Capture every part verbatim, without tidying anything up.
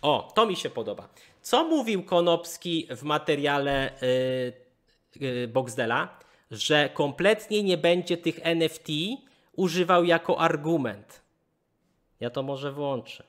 O, to mi się podoba. Co mówił Konopski w materiale yy, yy, Boxdela? Że kompletnie nie będzie tych N F T używał jako argument. Ja to może włączę.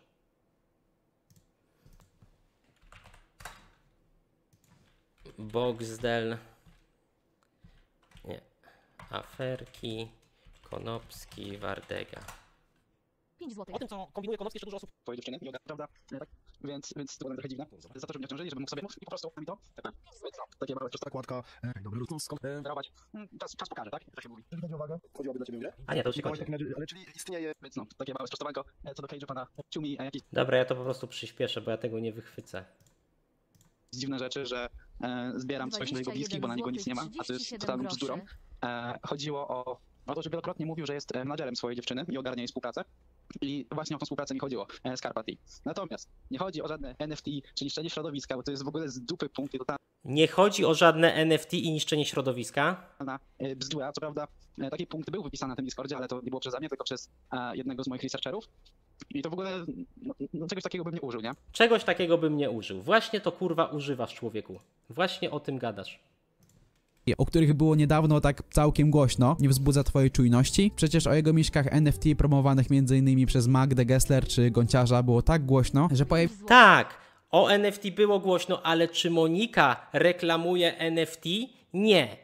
Boxdel. Nie. Aferki. Konopski, Wardega. pięć złotych. O tym, co kombinuje Konopski, jeszcze dużo osób twoje dziewczyny, yoga, prawda? Tak? Więc, więc to byłem trochę dziwne. Za to, że mnie obciążyli, żebym mógł sobie móc i po prostu mi to, tak, więc no, takie małe prosta nakładka, dobry luz, sterować. Czas, czas pokaże, tak? Tak się mówi. Chodzi uwagę, chodziłoby dla ciebie ile? A nie, to już się kończy. Ale czyli istnieje, więc no, takie małe sprostowanko, co do Cage'a pana Ciumi, jakieś Dobra, ja to po prostu przyspieszę, bo ja tego nie wychwycę. dziwne rzeczy, że e, zbieram coś do jego bliskich, bo na niego nic nie ma, a to jest totalną bzdurą. E, chodziło o, o to, że wielokrotnie mówił, że jest menadżerem swojej dziewczyny i ogarnia jej współpracę. I właśnie o tą współpracę mi chodziło, e, z Carpati. Natomiast nie chodzi o żadne N F T czy niszczenie środowiska, bo to jest w ogóle z dupy punkt i totalna Nie chodzi o żadne N F T i niszczenie środowiska. e, bzdura. Co prawda e, taki punkt był wypisany na tym Discordzie, ale to nie było przeze mnie, tylko przez e, jednego z moich researcherów. I to w ogóle no, no, czegoś takiego bym nie użył, nie? Czegoś takiego bym nie użył. Właśnie to kurwa używasz, człowieku. Właśnie o tym gadasz. O których było niedawno tak całkiem głośno, nie wzbudza twojej czujności? Przecież o jego mieszkach N F T promowanych m.in. przez Magdę Gessler czy Gonciarza było tak głośno, że pojawił... Tak, o N F T było głośno, ale czy Monika reklamuje N F T? Nie.